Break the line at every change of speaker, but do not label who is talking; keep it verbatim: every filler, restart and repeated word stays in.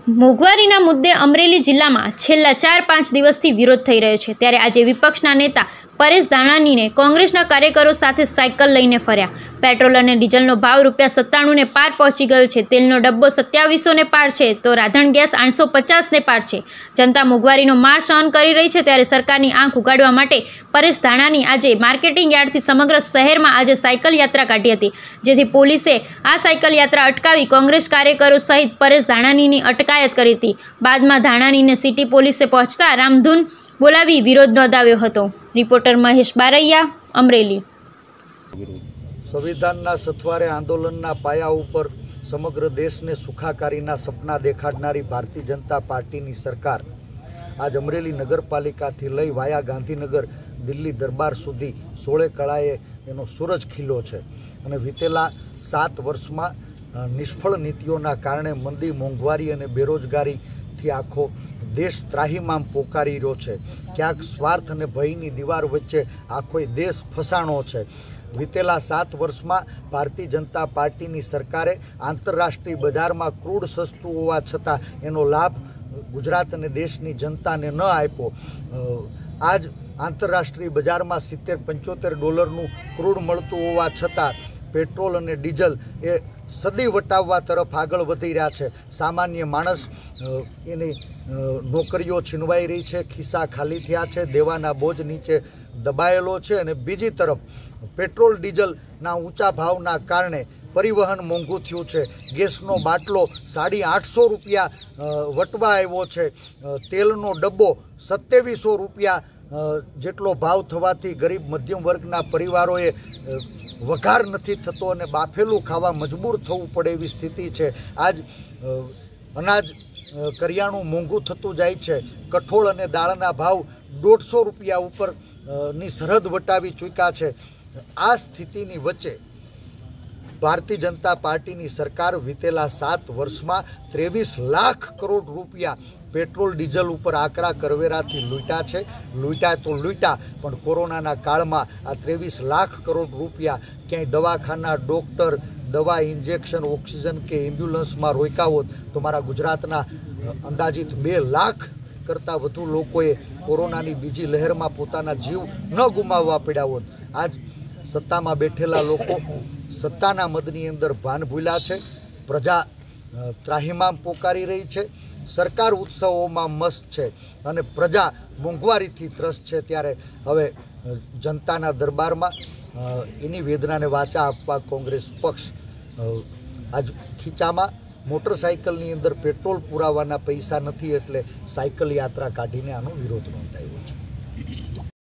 મોંઘવારીના મુદ્દે અમરેલી જિલ્લામાં છેલ્લા ચાર પાંચ દિવસથી વિરોધ થઈ રહ્યો છે, ત્યારે આજે વિપક્ષના નેતા પરેશ ધાનાણીને કોંગ્રેસના કાર્યકરો સાથે સાયકલ લઈને ફર્યા। પેટ્રોલ અને ડીઝલનો ભાવ રૂપિયા સત્તાણું ને પાર પહોંચી ગયો છે। તેલનો ડબ્બો સત્યાવીસો ને પાર છે, તો રાંધણ ગેસ આઠસો પચાસ ને પાર છે। જનતા મોંઘવારીનો માર સહન કરી રહી છે, ત્યારે સરકારની આંખ ઉગાડવા માટે પરેશ ધાનાણી આજે માર્કેટિંગ યાર્ડથી સમગ્ર શહેરમાં આજે સાયકલ યાત્રા કાઢી હતી, જેથી પોલીસે આ સાયકલ યાત્રા અટકાવી કોંગ્રેસ કાર્યકરો સહિત પરેશ ધાનાણીની અટકાયત કરી હતી। બાદમાં ધાનાણીને સિટી પોલીસે પહોંચતા રામધૂન બોલાવી વિરોધ નોંધાવ્યો હતો। રિપોર્ટર મહેશ બારૈયા, અમરેલી।
સંવિધાનના સથવારે આંદોલનના પાયા ઉપર સમગ્ર દેશને સુખાકારીના સપના દેખાડનારી ભારતીય જનતા પાર્ટીની સરકાર આજ અમરેલી નગરપાલિકાથી લઈ વાયા ગાંધીનગર દિલ્હી દરબાર સુધી સોળે કળાએ એનો સૂરજ ખીલ્યો છે અને વીતેલા સાત વર્ષમાં નિષ્ફળ નીતિઓના કારણે મંદી, મોંઘવારી અને બેરોજગારીથી આખો દેશ ત્રાહિમામ પોકારી રહ્યો છે। ક્યાંક સ્વાર્થ અને ભયની દીવાર વચ્ચે આખો દેશ ફસાણો છે। વીતેલા સાત વર્ષમાં ભારતીય જનતા પાર્ટીની સરકારે આંતરરાષ્ટ્રીય બજારમાં ક્રૂડ સસ્તું હોવા છતાં એનો લાભ ગુજરાત અને દેશની જનતાને ન આપ્યો। આજ આંતરરાષ્ટ્રીય બજારમાં સિત્તેર પંચોતેર ડોલરનું ક્રૂડ મળતું હોવા છતાં પેટ્રોલ અને ડીઝલ એ સદી વટાવવા તરફ આગળ વધી રહ્યા છે। સામાન્ય માણસ એની નોકરીઓ છીનવાઈ રહી છે, ખિસ્સા ખાલી થયા છે, દેવાના બોજ નીચે દબાયેલો છે અને બીજી તરફ પેટ્રોલ ડીઝલના ઊંચા ભાવના કારણે પરિવહન મોંઘું થયું છે। ગેસનો બાટલો સાડી આઠસો રૂપિયા વટવા આવ્યો છે। તેલનો ડબ્બો સત્યાવીસો રૂપિયા જેટલો ભાવ થવાથી ગરીબ મધ્યમ વર્ગના પરિવારોએ વઘાર નથી થતો અને બાફેલું ખાવા મજબૂર થવું પડે એવી સ્થિતિ છે। આજ અનાજ કરિયાણું મોંઘું થતું જાય છે। કઠોળ અને દાળના ભાવ દોઢસો રૂપિયા ઉપર ની સરહદ વટાવી ચૂક્યા છે। આ સ્થિતિની વચ્ચે ભારતીય જનતા પાર્ટીની સરકાર વીતેલા સાત વર્ષમાં ત્રેવીસ લાખ કરોડ રૂપિયા પેટ્રોલ ડીઝલ ઉપર આકરા કરવેરાથી લૂંટ્યા છે। લૂંટ્યા તો લૂંટ્યા, પણ કોરોનાના કાળમાં આ ત્રેવીસ લાખ કરોડ રૂપિયા ક્યાંય દવાખાના, ડૉક્ટર, દવા, ઇન્જેક્શન, ઓક્સિજન કે એમ્બ્યુલન્સમાં રોક્યા હોત તો મારા ગુજરાતના અંદાજિત બે લાખ કરતાં વધુ લોકોએ કોરોનાની બીજી લહેરમાં પોતાના જીવ ન ગુમાવવા પડ્યા હોત। આજ સત્તામાં બેઠેલા લોકો સત્તાના મદની અંદર ભાન ભૂલ્યા છે। પ્રજા ત્રાહિમામ પોકારી રહી છે। સરકાર ઉત્સવોમાં મસ્ત છે અને પ્રજા મોંઘવારીથી ત્રસ્ત છે। ત્યારે હવે જનતાના દરબારમાં એની વેદનાને વાચા આપવા કોંગ્રેસ પક્ષ આજ ખીચામાં મોટરસાઇકલની અંદર પેટ્રોલ પુરાવાના પૈસા નથી એટલે સાયકલ યાત્રા કાઢીને આનો વિરોધ નોંધાવ્યો છે।